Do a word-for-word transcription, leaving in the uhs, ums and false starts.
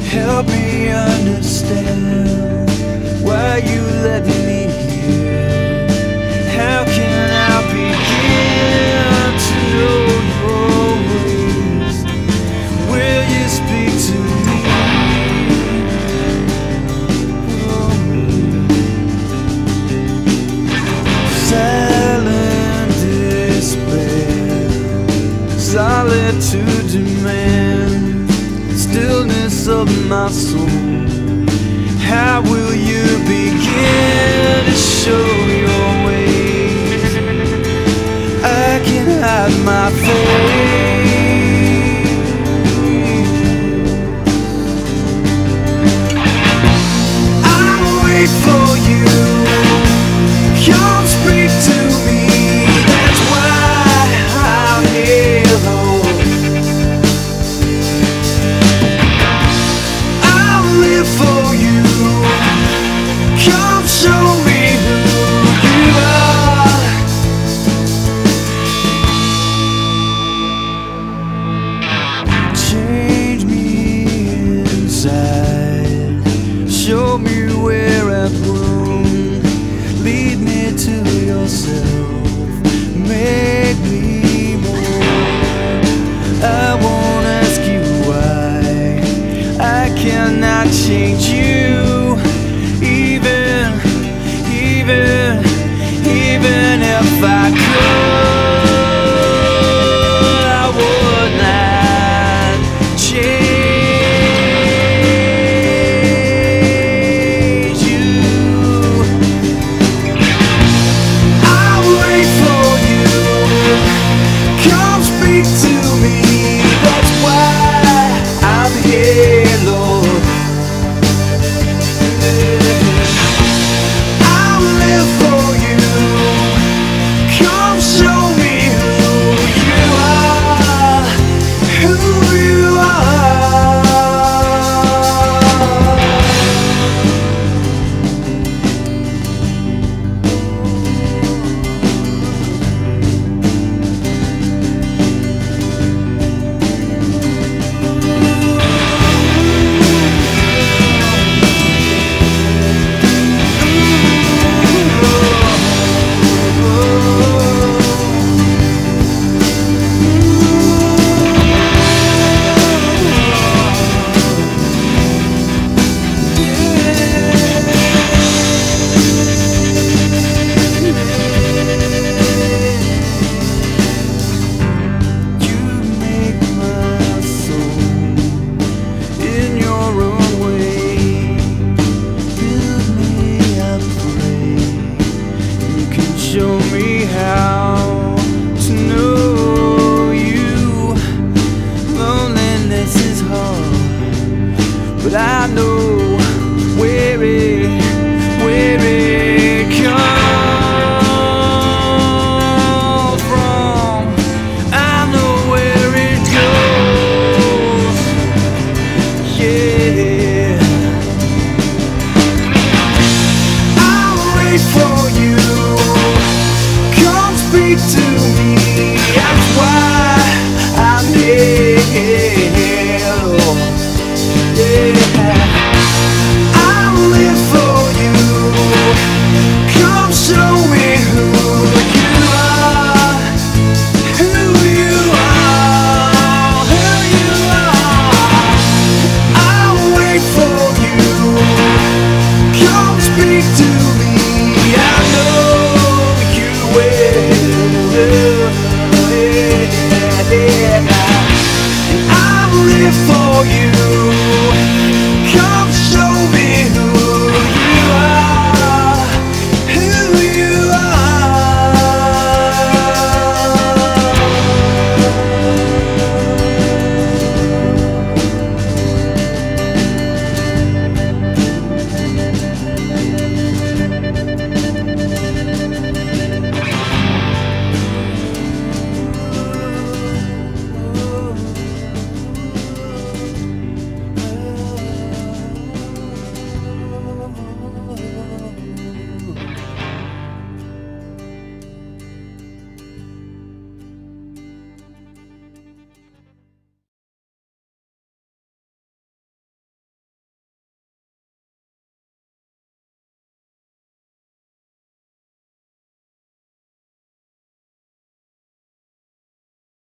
Help me understand why you let me here. How can I begin to know your ways? Will you speak to me? Oh. Silent despair, solitude demand, stillness of my soul. How will you begin to show your ways? I can hide my face. I'll wait for you. Come speak to me. That's why I'm here, Lord. I'll live for you. Come show me who you are. Change me inside. Show me where I've grown. Lead me to yourself. Make me more. I won't ask you why. I cannot change you. Even, even, even if I could, I would not change you. I'll wait for you. Come speak to me. That's why I'm here, Lord. I'll live for you. Come show me who you are, who you are. Show me how to know you. Loneliness is hard, but I know where it